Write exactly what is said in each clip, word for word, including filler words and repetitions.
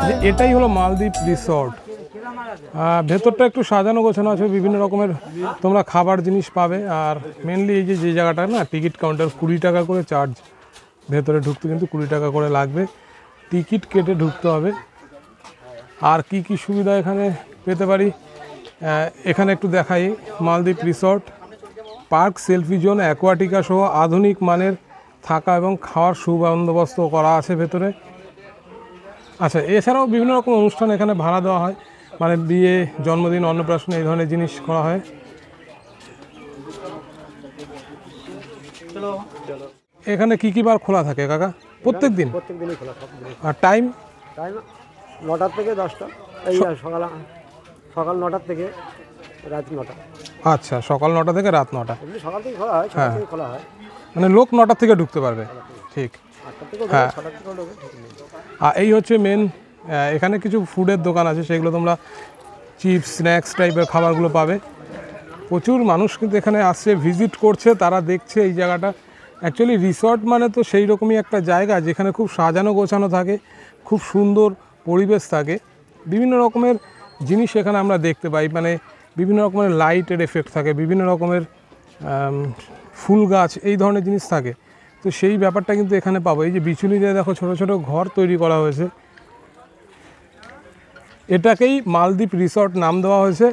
এটাই হলো মালদ্বীপ রিসর্ট। ভেতরটা একটু সাজানো গোছানো আছে, বিভিন্ন রকমের তোমরা খাবার জিনিস পাবে। আর মেনলি এই যে যে জায়গাটা না, টিকিট কাউন্টার, কুড়ি টাকা করে চার্জ। ভেতরে ঢুকতে কিন্তু কুড়ি টাকা করে লাগবে, টিকিট কেটে ঢুকতে হবে। আর কি কি সুবিধা এখানে পেতে পারি এখানে একটু দেখাই। মালদ্বীপ resort, park, selfie zone, Aquatica সহ আধুনিক মানের থাকা এবং খাওয়ার সুবন্দোবস্ত করা আছে ভেতরে। আচ্ছা, এছাড়াও বিভিন্ন রকম অনুষ্ঠান এখানে ভাড়া দেওয়া হয়, মানে বিয়ে, জন্মদিন, অন্নপ্রাশন এই ধরনের জিনিস করা হয়। এখানে কি কি বার খোলা থাকে কাকা? প্রত্যেক দিন? প্রত্যেক দিনই খোলা। আর টাইম? টাইম নটার থেকে দশটা, এই সকাল সকাল নটার থেকে রাত নটা। আচ্ছা, সকাল নটা থেকে রাত নটা। সকাল থেকে খোলা হয়, ছটা থেকে খোলা হয়, মানে লোক নটার থেকে ঢুকতে পারবে। ঠিক, হ্যাঁ। আর এই হচ্ছে মেন, এখানে কিছু ফুডের দোকান আছে, সেগুলো তোমরা চিপস, স্ন্যাক্স টাইপের খাবারগুলো পাবে। প্রচুর মানুষ কিন্তু এখানে আসছে, ভিজিট করছে, তারা দেখছে এই জায়গাটা। অ্যাকচুয়ালি রিসর্ট মানে তো সেই রকমই একটা জায়গা যেখানে খুব সাজানো গোছানো থাকে, খুব সুন্দর পরিবেশ থাকে, বিভিন্ন রকমের জিনিস এখানে আমরা দেখতে পাই। মানে বিভিন্ন রকমের লাইটের এফেক্ট থাকে, বিভিন্ন রকমের ফুল গাছ, এই ধরনের জিনিস থাকে। তো সেই ব্যাপারটা কিন্তু এখানে পাবো। এই যে বিচুলি দিয়ে দেখো ছোট ছোট ঘর তৈরি করা হয়েছে, এটাকেই মালদ্বীপ রিসর্ট নাম দেওয়া হয়েছে।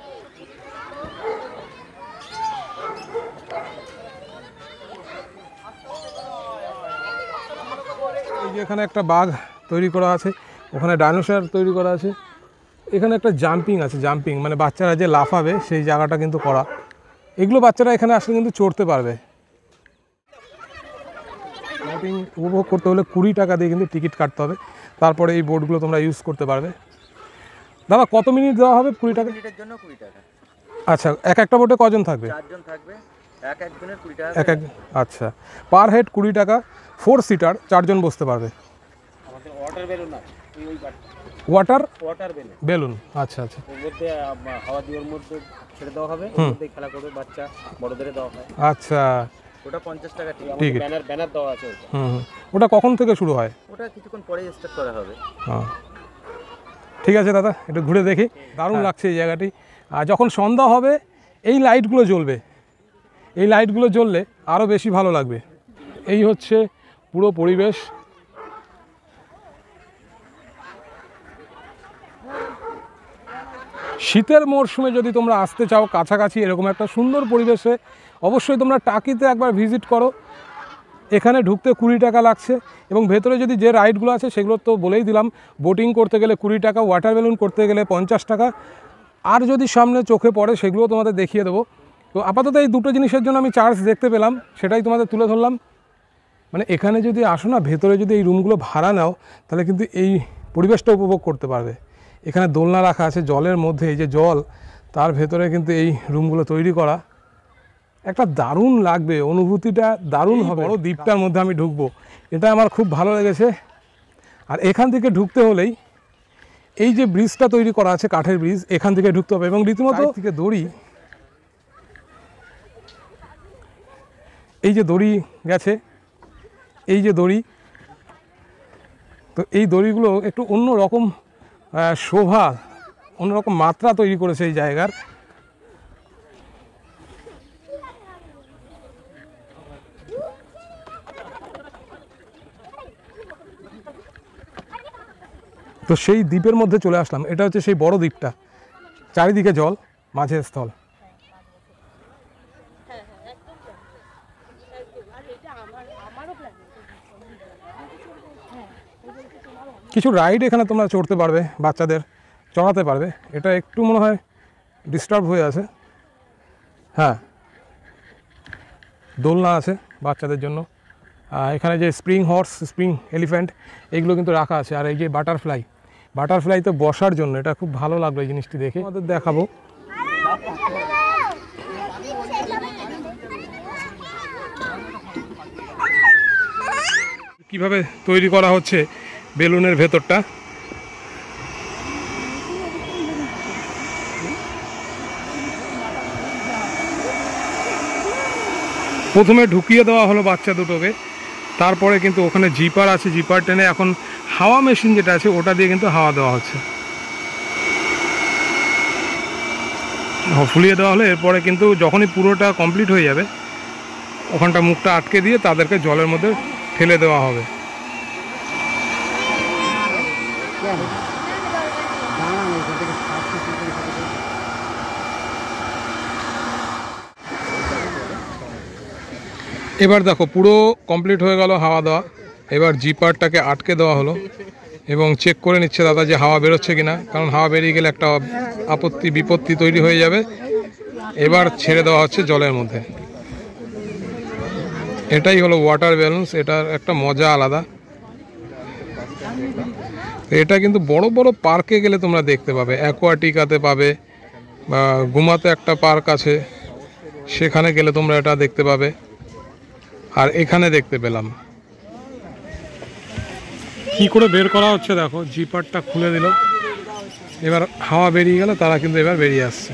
এই যে এখানে একটা বাঘ তৈরি করা আছে, ওখানে ডাইনোসর তৈরি করা আছে, এখানে একটা জাম্পিং আছে, জাম্পিং মানে বাচ্চারা যে লাফাবে সেই জায়গাটা কিন্তু করা। এগুলো বাচ্চারা এখানে আসলে কিন্তু চড়তে পারবে। বোটিং উপভোগ করতে হলে কুড়ি টাকা দিয়ে কিন্তু টিকিট কাটতে হবে, তারপরে এই বোটগুলো তোমরা ইউজ করতে পারবে। দাদা কত মিনিট দেওয়া হবে? কুড়ি টাকা মিনিটের জন্য কুড়ি টাকা। আচ্ছা, এক একটা বোটে কজন থাকবে? চারজন থাকবে, এক একজনের কুড়ি টাকা এক এক। আচ্ছা, পার হেড কুড়ি টাকা, ফোর সিটার, চারজন বসতে পারবে। আমাদের ওয়াটার বেলুন আছে, ওই ওয়াটার ওয়াটার বেলুন বেলুন আচ্ছা আচ্ছা, ওর মধ্যে হাওয়া দিয়ে ওর মধ্যে ছেড়ে দেওয়া হবে, ওর মধ্যে খেলা করবে বাচ্চা, বড়দের দেওয়া হয়। আচ্ছা, ওটা পঞ্চাশ টাকা টিকিট। ব্যানার ব্যানার দেওয়া আছে ওটা। হুম, ওটা কখন থেকে শুরু হয়? ওটা কিছুক্ষণ পরে স্টার্ট করা হবে। হ্যাঁ, ঠিক আছে দাদা, একটু ঘুরে দেখি। দারুণ লাগছে এই জায়গাটি। আর যখন সন্ধ্যা হবে এই লাইটগুলো জ্বলবে, এই লাইটগুলো জ্বললে আরও বেশি ভালো লাগবে। এই হচ্ছে পুরো পরিবেশ। শীতের মরশুমে যদি তোমরা আসতে চাও কাছাকাছি এরকম একটা সুন্দর পরিবেশে, অবশ্যই তোমরা টাকিতে একবার ভিজিট করো। এখানে ঢুকতে কুড়ি টাকা লাগছে, এবং ভেতরে যদি যে রাইডগুলো আছে সেগুলো তো বলেই দিলাম। বোটিং করতে গেলে কুড়ি টাকা, ওয়াটার বেলুন করতে গেলে পঞ্চাশ টাকা, আর যদি সামনে চোখে পড়ে সেগুলোও তোমাদের দেখিয়ে দেবো। তো আপাতত এই দুটো জিনিসের জন্য আমি চার্জ দেখতে পেলাম, সেটাই তোমাদের তুলে ধরলাম। মানে এখানে যদি আসো না, ভেতরে যদি এই রুমগুলো ভাড়া নাও, তাহলে কিন্তু এই পরিবেশটা উপভোগ করতে পারবে। এখানে দোলনা রাখা আছে জলের মধ্যে, এই যে জল, তার ভেতরে কিন্তু এই রুমগুলো তৈরি করা। একটা দারুণ লাগবে, অনুভূতিটা দারুণ হবে। বড় দ্বীপটার মধ্যে আমি ঢুকবো, এটা আমার খুব ভালো লেগেছে। আর এখান থেকে ঢুকতে হলেই এই যে ব্রিজটা তৈরি করা আছে, কাঠের ব্রিজ, এখান থেকে ঢুকতে হবে। এবং রীতিমতো থেকে দড়ি, এই যে দড়ি গেছে, এই যে দড়ি, তো এই দড়িগুলো একটু অন্য রকম শোভা, অন্যরকম মাত্রা তৈরি করেছে এই জায়গার। তো সেই দ্বীপের মধ্যে চলে আসলাম, এটা হচ্ছে সেই বড় দ্বীপটা, চারিদিকে জল, মাঝে স্থল। কিছু রাইড এখানে তোমরা চড়তে পারবে, বাচ্চাদের চড়াতে পারবে। এটা একটু মনে হয় ডিস্টার্ব হয়ে আছে। হ্যাঁ, দোলনা আছে বাচ্চাদের জন্য। এখানে যে স্প্রিং হর্স, স্প্রিং এলিফ্যান্ট, এইগুলো কিন্তু রাখা আছে। আর এই যে বাটারফ্লাই, বাটারফ্লাই তো বসার জন্য, এটা খুব ভালো লাগলো এই জিনিসটি দেখে। আমাদের দেখাবো কিভাবে তৈরি করা হচ্ছে বেলুনের ভেতরটা। প্রথমে ঢুকিয়ে দেওয়া হলো বাচ্চা দুটোকে, তারপরে কিন্তু ওখানে জিপার আছে, জিপার টেনে এখন হাওয়া মেশিন যেটা আছে ওটা দিয়ে কিন্তু হাওয়া দেওয়া হচ্ছে। ফুলিয়ে দেওয়া হলে এরপরে কিন্তু যখনই পুরোটা কমপ্লিট হয়ে যাবে ওখানটা মুখটা আটকে দিয়ে তাদেরকে জলের মধ্যে ফেলে দেওয়া হবে। এবার দেখো পুরো কমপ্লিট হয়ে গেল হাওয়া দেওয়া। এবার জিপারটাকে আটকে দেওয়া হলো এবং চেক করে নিচ্ছে দাদা যে হাওয়া বেরোচ্ছে কিনা, কারণ হাওয়া বেরিয়ে গেলে একটা আপত্তি বিপত্তি তৈরি হয়ে যাবে। এবার ছেড়ে দেওয়া হচ্ছে জলের মধ্যে। এটাই হলো ওয়াটার ব্যালেন্স, এটার একটা মজা আলাদা। এটা কিন্তু বড় বড় পার্কে গেলে তোমরা দেখতে পাবে, অ্যাকোয়াটিকাতে পাবে বা গুমাতে একটা পার্ক আছে সেখানে গেলে তোমরা এটা দেখতে পাবে, আর এখানে দেখতে পেলাম। কি করে বের করা হচ্ছে দেখো, জিপারটা খুলে দিল, এবার হাওয়া বেরিয়ে গেল, তারা কিন্তু এবার বেরিয়ে আসছে।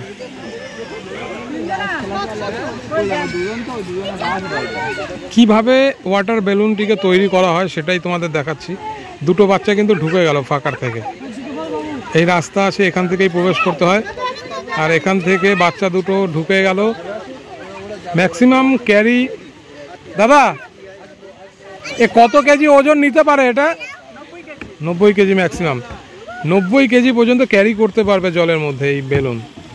কিভাবে ওয়াটার বেলুনটিকে তৈরি করা হয় সেটাই তোমাদের দেখাচ্ছি। দুটো বাচ্চা কিন্তু ঢুকে গেল ফাঁকার থেকে। এই রাস্তা আছে, এখান থেকেই প্রবেশ করতে হয়, আর এখান থেকে বাচ্চা দুটো ঢুকে গেল। ম্যাক্সিমাম ক্যারি, দাদা এ কত কেজি ওজন নিতে পারে? এটা নব্বই কেজি ম্যাক্সিমাম, নব্বই কেজি পর্যন্ত ক্যারি করতে পারবে জলের মধ্যে এই বেলুন।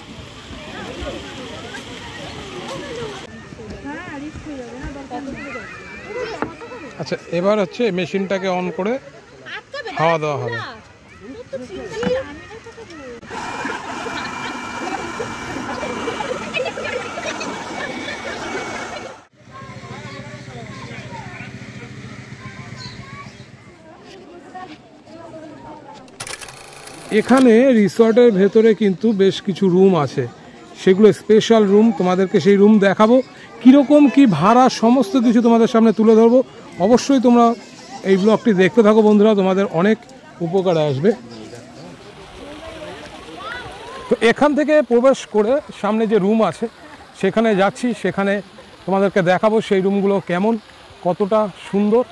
আচ্ছা, এবার হচ্ছে মেশিনটাকে অন করে হাওয়া দেওয়া হবে। এখানে রিসর্টের ভেতরে কিন্তু বেশ কিছু রুম আছে, সেগুলো স্পেশাল রুম। তোমাদেরকে সেই রুম দেখাবো, কীরকম কি ভাড়া সমস্ত কিছু তোমাদের সামনে তুলে ধরবো। অবশ্যই তোমরা এই ব্লগটি দেখতে থাকো বন্ধুরা, তোমাদের অনেক উপকারে আসবে। তো এখান থেকে প্রবেশ করে সামনে যে রুম আছে সেখানে যাচ্ছি, সেখানে তোমাদেরকে দেখাবো সেই রুমগুলো কেমন, কতটা সুন্দর।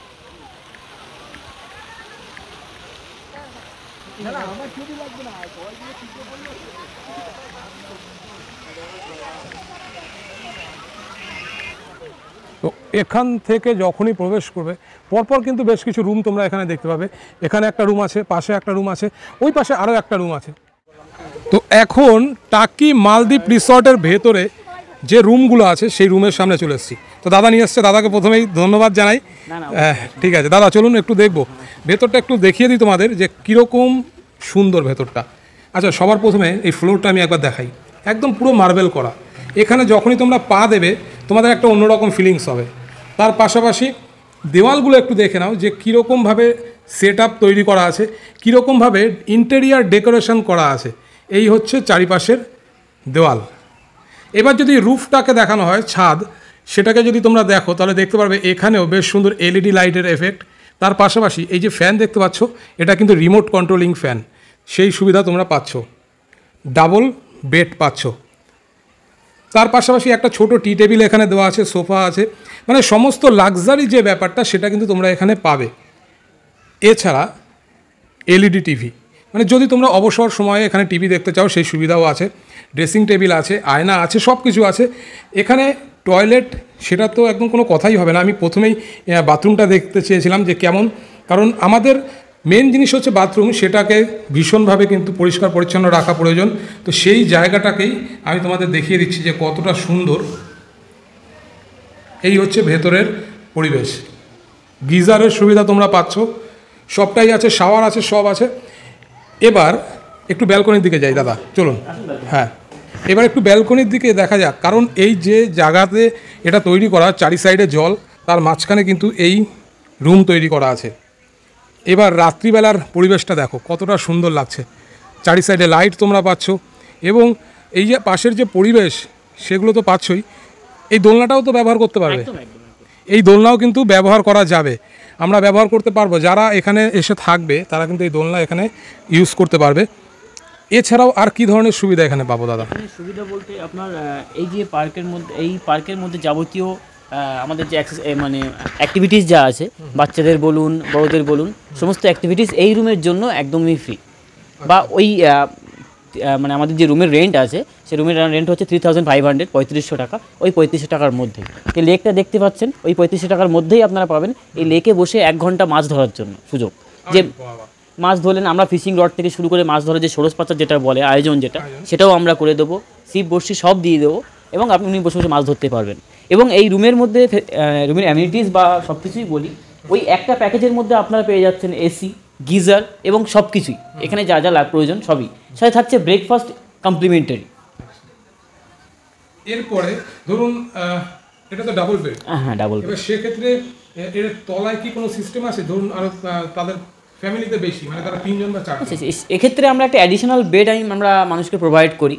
তো এখান থেকে যখনই প্রবেশ করবে পরপর কিন্তু বেশ কিছু রুম তোমরা এখানে দেখতে পাবে। এখানে একটা রুম আছে, পাশে একটা রুম আছে, ওই পাশে আরও একটা রুম আছে। তো এখন টাকি মালদ্বীপ রিসর্টের ভেতরে যে রুমগুলো আছে সেই রুমের সামনে চলে এসেছি। তো দাদা নিয়ে এসছে, দাদাকে প্রথমেই ধন্যবাদ জানাই। ঠিক আছে দাদা, চলুন একটু দেখবো ভেতরটা, একটু দেখিয়ে দিই তোমাদের যে কীরকম সুন্দর ভেতরটা। আচ্ছা, সবার প্রথমে এই ফ্লোরটা আমি একবার দেখাই, একদম পুরো মার্বেল করা। এখানে যখনই তোমরা পা দেবে তোমাদের একটা অন্যরকম ফিলিংস হবে। তার পাশাপাশি দেওয়ালগুলো একটু দেখে নাও যে কীরকমভাবে সেট আপ তৈরি করা আছে, কীরকমভাবে ইন্টেরিয়ার ডেকোরেশন করা আছে। এই হচ্ছে চারিপাশের দেওয়াল। এবার যদি রুফটাকে দেখানো হয়, ছাদ, সেটাকে যদি তোমরা দেখো তাহলে দেখতে পারবে এখানেও বেশ সুন্দর এলইডি লাইটের এফেক্ট। তার পাশাপাশি এই যে ফ্যান দেখতে পাচ্ছ, এটা কিন্তু রিমোট কন্ট্রোলিং ফ্যান, সেই সুবিধা তোমরা পাচ্ছ। ডাবল বেড পাচ্ছ। তার পাশাপাশি একটা ছোট টি টেবিল এখানে দেওয়া আছে, সোফা আছে, মানে সমস্ত লাক্সারি যে ব্যাপারটা সেটা কিন্তু তোমরা এখানে পাবে। এছাড়া এলইডি টিভি, মানে যদি তোমরা অবসর সময়ে এখানে টিভি দেখতে চাও সেই সুবিধাও আছে। ড্রেসিং টেবিল আছে, আয়না আছে, সব কিছু আছে। এখানে টয়লেট, সেটা তো একদম কোনো কথাই হবে না। আমি প্রথমেই বাথরুমটা দেখতে চেয়েছিলাম যে কেমন, কারণ আমাদের মেন জিনিস হচ্ছে বাথরুম, সেটাকে ভীষণভাবে কিন্তু পরিষ্কার পরিচ্ছন্ন রাখা প্রয়োজন। তো সেই জায়গাটাকেই আমি তোমাদের দেখিয়ে দিচ্ছি যে কতটা সুন্দর। এই হচ্ছে ভেতরের পরিবেশ। গিজারের সুবিধা তোমরা পাচ্ছ, সবটাই আছে, শাওয়ার আছে, সব আছে। এবার একটু ব্যালকনির দিকে যাই দাদা, চলুন। হ্যাঁ, এবার একটু ব্যালকনির দিকে দেখা যাক, কারণ এই যে জায়গাতে এটা তৈরি করা, চারি সাইডে জল, তার মাঝখানে কিন্তু এই রুম তৈরি করা আছে। এবার রাত্রিবেলার পরিবেশটা দেখো কতটা সুন্দর লাগছে। চারি সাইডে লাইট তোমরা পাচ্ছ, এবং এই যে পাশের যে পরিবেশ সেগুলো তো পাচ্ছই। এই দোলনাটাও তো ব্যবহার করতে পারবে, এই দোলনাও কিন্তু ব্যবহার করা যাবে, আমরা ব্যবহার করতে পারবো। যারা এখানে এসে থাকবে তারা কিন্তু এই দোলনা এখানে ইউজ করতে পারবে। এছাড়াও আর কি ধরনের সুবিধা এখানে পাবো দাদা? সুবিধা বলতে আপনার এই যে পার্কের মধ্যে, এই পার্কের মধ্যে যাবতীয় আমাদের যে access- এ মানে অ্যাক্টিভিটিস যা আছে বাচ্চাদের বলুন বড়দের বলুন সমস্ত অ্যাক্টিভিটিস এই রুমের জন্য একদমই ফ্রি বা ওই আহ, আহ, মানে আমাদের যে রুমের রেন্ট আছে সেই রুমের রেন্ট হচ্ছে থ্রি থাউজেন্ড ফাইভ হান্ড্রেড পঁয়ত্রিশশো টাকা ওই পঁয়ত্রিশশো টাকার মধ্যে এই লেকটা দেখতে পাচ্ছেন ওই পঁয়ত্রিশশো টাকার মধ্যেই আপনারা পাবেন এই লেকে বসে এক ঘন্টা মাছ ধরার জন্য সুযোগ যে মাছ ধরলেন আমরা ফিশিং রড থেকে শুরু করে মাছ ধরার যে ষোড়শ পাচার যেটা বলে আয়োজন যেটা সেটাও আমরা করে দেবো সিপ বড়শি সব দিয়ে দেবো এবং আপনি বসে বসে মাছ ধরতে পারবেন এবং এই রুমের মধ্যে রুমের অ্যামিনিটিস বা সব কিছুই বলি ওই একটা প্যাকেজের মধ্যে আপনারা পেয়ে যাচ্ছেন এসি গিজার এবং সব কিছুই এখানে যা যা লাগ প্রয়োজন সবই সাথে থাকছে ব্রেকফাস্ট কমপ্লিমেন্টারি। এরপরে ধরুন আহ, এটা তো ডাবল বেড, হ্যাঁ ডাবল এবার সেক্ষেত্রে এ- এর তলায় কি কোনো সিস্টেম আছে ধরুন আরো আহ, তাদের ফ্যামিলিতে বেশি মানে তারা তিনজন বা চারজন? আচ্ছা এস- এক্ষেত্রে আমরা একটা অ্যাডিশনাল বেড আমি আমরা মানুষকে প্রোভাইড করি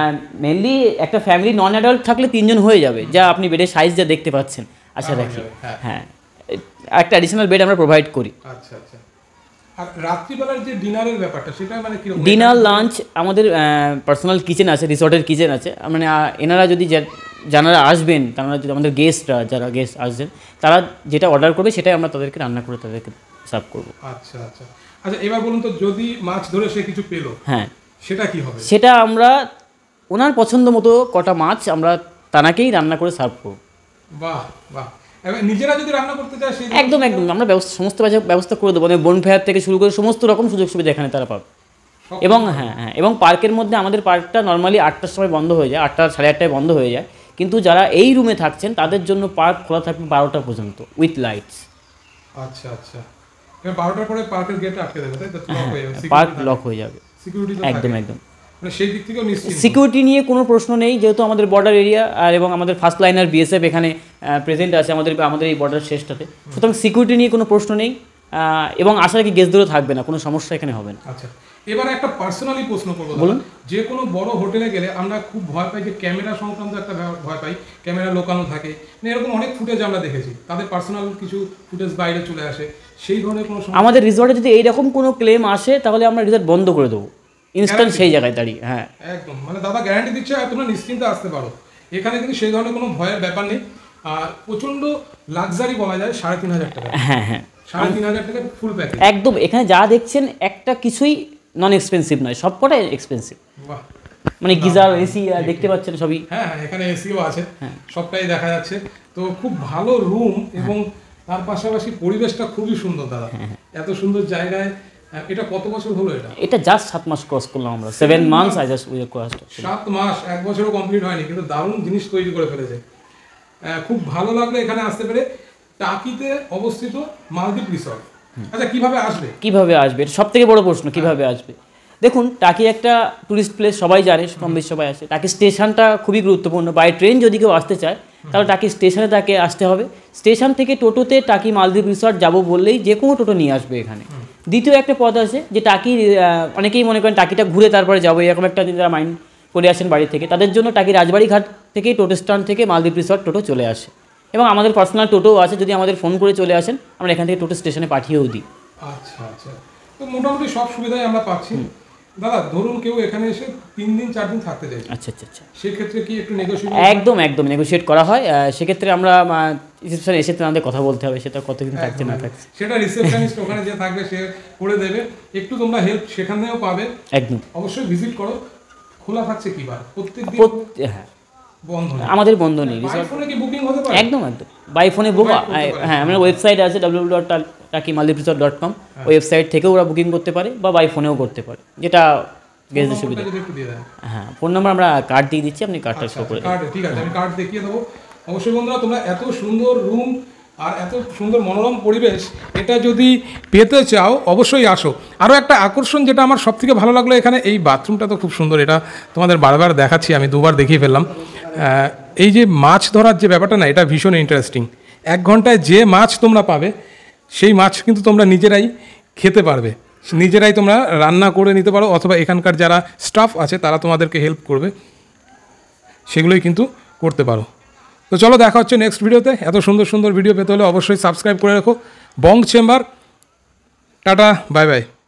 মেনলি একটা ফ্যামিলি নন অ্যাডাল্ট থাকলে তিনজন হয়ে যাবে যা আপনি বেডের সাইজ যা দেখতে পাচ্ছেন আশা রাখি হ্যাঁ। হ্যাঁ এ- একটা অ্যাডিশনাল বেড আমরা প্রোভাইড করি। আচ্ছা আচ্ছা। আর রাত্রিবেলার যে ডিনারের ব্যাপারটা সেটা মানে কি ডিনার লাঞ্চ আমাদের পার্সোনাল কিচেন আছে রিসর্টের কিচেন আছে মানে আহ, এনারা যদি যা- যারা আসবেন তারা যদি আমাদের গেস্টরা যারা গেস্ট আসবেন তারা যেটা অর্ডার করবে সেটাই আমরা তাদেরকে রান্না করে তাদেরকে সার্ভ করবো। আচ্ছা আচ্ছা আচ্ছা এবার বলুন তো যদি মাছ ধরে সে কিছু পেলো হ্যাঁ সেটা কি হবে? সেটা আমরা ওনার পছন্দ মতো কটা মাছ আমরা তানাকেই রান্না করে সার্ভ করব। বাহ বাহ। এবার নিজেরা যদি রান্না করতে চায় সেই একদম একদম আমরা ব্যবস্থা সমস্ত ব্যবস্থা- ব্যবস্থা করে দেবো মানে বন ফেয়ার থেকে শুরু করে সমস্ত রকম সুযোগ সুবিধা এখানে তারা পাবে এবং হ্যাঁ হ্যাঁ এবং পার্কের মধ্যে আমাদের পার্কটা নর্মালি আটটার সময় বন্ধ হয়ে যায় আটটা সাড়ে আটটায় বন্ধ হয়ে যায় কিন্তু যারা এই রুমে থাকছেন তাদের জন্য পার্ক খোলা থাকবে বারোটা পর্যন্ত উইথ লাইটস। আচ্ছা আচ্ছা। এবার বারোটার পরে পার্কের গেট আটকে দেবে তাই তো? লক হয়ে যাবে, পার্ক লক হয়ে যাবে সিকিউরিটি তো একদম থাকে। একদম। মানে সেই দিক থেকেও নিশ্চিত। সিকিউরিটি নিয়ে কোনো প্রশ্ন নেই যেহেতু আমাদের বর্ডার এরিয়া আর এবং আমাদের ফার্স্ট লাইনার বিএসএফ এখানে প্রেজেন্ট আছে আমাদের আমাদের এই বর্ডার শেষটাতে সুতরাং সিকিউরিটি নিয়ে কোনো প্রশ্ন নেই আহ, এবং আশা রাখি গেস্টদেরও থাকবে না কোনো সমস্যা এখানে হবে না। আচ্ছা এবার একটা পার্সোনালি প্রশ্ন করবো বলুন। দাদা। যে কোনো বড় হোটেলে গেলে আমরা খুব ভয় পাই যে ক্যামেরা সংক্রান্ত একটা ব্যাপার ভয় পাই, ক্যামেরা লোকানো থাকে মানে এরকম অনেক ফুটেজ আমরা দেখেছি তাদের পার্সোনাল কিছু ফুটেজ বাইরে চলে আসে সেই ধরনের কোনো সমস্যা? আমাদের রিসর্টে যদি এইরকম কোনো ক্লেম আসে তাহলে আমরা রিসর্ট বন্ধ করে দেবো ইনস্ট্যান্ট সেই জায়গায় দাঁড়িয়ে। হ্যাঁ একদম মানে দাদা গ্যারান্টি দিচ্ছে আর তোমরা নিশ্চিন্তে আসতে পারো এখানে কিন্তু সেই ধরনের কোনো ভয়ের ব্যাপার নেই। আর প্রচন্ড লাক্সারি বলা যায় সাড়ে তিন হাজার টাকা, হ্যাঁ হ্যাঁ সাড়ে তিন হাজার টাকা ফুল প্যাকেজ। একদম এখানে যা দেখছেন একটা কিছুই নন এক্সপেন্সিভ নয় সবকটাই এক্সপেন্সিভ বাহ। মানে গিজার এসি দেখতে পাচ্ছেন সবই। হ্যাঁ হ্যাঁ এখানে এসিও আছে সবটাই দেখা যাচ্ছে তো খুব ভালো রুম এবং তার পাশাপাশি পরিবেশটা খুবই সুন্দর দাদা এত সুন্দর জায়গায়। আহ, এটা কত বছর হলো এটা? এটা জাস্ট সাত মাস ক্রস করলাম আমরা seven months I just we cross. সাত মাস এক বছরও কমপ্লিট হয়নি কিন্তু দারুণ জিনিস তৈরি করে ফেলেছে। আহ, খুব ভালো লাগলো এখানে আসতে পেরে। টাকিতে অবস্থিত মালদ্বীপ রিসর্ট। আচ্ছা কিভাবে আসবে? কিভাবে আসবে এটা সব থেকে বড় প্রশ্ন কিভাবে আসবে। দেখুন টাকি একটা টুরিস্ট প্লেস সবাই জানে কম বেশি সবাই আসে। টাকি স্টেশনটা খুবই গুরুত্বপূর্ণ বাই ট্রেন যদি কেউ আসতে চায় তাহলে টাকি স্টেশনে তাকে আসতে হবে। স্টেশন থেকে টোটোতে টাকি মালদ্বীপ রিসর্ট যাবো বললেই যে কোনো টোটো নিয়ে আসবে এখানে। দ্বিতীয় একটা পথ আছে যে টাকি আহ, অনেকেই মনে করেন টাকিটা ঘুরে তারপরে যাবো এরকম একটা যদি তারা মাইন্ড করে আসেন বাড়ি থেকে তাদের জন্য টাকি রাজবাড়ি ঘাট থেকেই টোটো স্ট্যান্ড থেকে মালদ্বীপ রিসর্ট টোটো চলে আসে এবং আমাদের পার্সোনাল টোটোও আছে যদি আমাদের ফোন করে চলে আসেন আমরা এখান থেকে টোটো স্টেশনে পাঠিয়েও দিই। আচ্ছা আচ্ছা তো মোটামুটি সব সুবিধাই আমরা পাচ্ছি। দাদা ধরুন কেউ এখানে এসে তিন দিন চার দিন থাকতে চাইছে আচ্ছা আচ্ছা আচ্ছা সেক্ষেত্রে কি একটু নেগোসিয়েবল? একদম একদম নেগোশিয়েট করা হয় আহ, সেক্ষেত্রে আমরা রিসেপশনে এসে তাদের কথা বলতে হবে সেটা কতদিন থাকছে না থাকছে সেটা রিসেপশনিস্ট ওখানে যে থাকবে সে করে দেবে একটু তোমরা হেল্প সেখানেও পাবে। একদম অবশ্যই ভিজিট করো। খোলা থাকছে কি বার? প্রত্যেক দিন প্রত- হ্যাঁ বন্ধ নেই? আমাদের বন্ধ নেই বাই রিসর্ট ফোনে কি বুকিং হতে পারে? একদম একদম বাই ফোনে বুক Provide করতে পারে। হ্যাঁ আমাদের ওয়েবসাইট আছে ডাব্লিউ ডাব্লিউ ডাব্লিউ ডট টাকি মালদ্বীপ রিসর্ট ডট কম ওয়েবসাইট থেকেও ওরা বুকিং করতে পারে বা বাই ফোনেও করতে পারে যেটা গেস্টদের সুবিধা। নম্বরটা যদি একটু দিয়ে দেন। হ্যাঁ ফোন নাম্বার আমরা কার্ড দিয়ে দিচ্ছি আপনি কার্ডটা শো করে দেবেন। কার্ড ঠিক আছে আমি কার্ড দেখিয়ে দেবো। অবশ্যই বন্ধুরা তোমরা এত সুন্দর রুম আর এত সুন্দর মনোরম পরিবেশ এটা যদি পেতে চাও অবশ্যই আসো। আরও একটা আকর্ষণ যেটা আমার সব থেকে ভালো লাগলো এখানে এই বাথরুমটা তো খুব সুন্দর এটা তোমাদের বারবার দেখাচ্ছি আমি দুবার দেখিয়ে ফেললাম। আহ, এই যে মাছ ধরার যে ব্যাপারটা না এটা ভীষণ ইন্টারেস্টিং। এক ঘন্টায় যে মাছ তোমরা পাবে সেই মাছ কিন্তু তোমরা নিজেরাই খেতে পারবে নিজেরাই তোমরা রান্না করে নিতে পারো অথবা এখানকার যারা স্টাফ আছে তারা তোমাদেরকে হেল্প করবে সেগুলোই কিন্তু করতে পারো। তো চলো দেখা হচ্ছে নেক্সট ভিডিওতে। এত সুন্দর সুন্দর ভিডিও পেতে হলে অবশ্যই সাবস্ক্রাইব করে রাখো। Bong chamber. Tata bye by.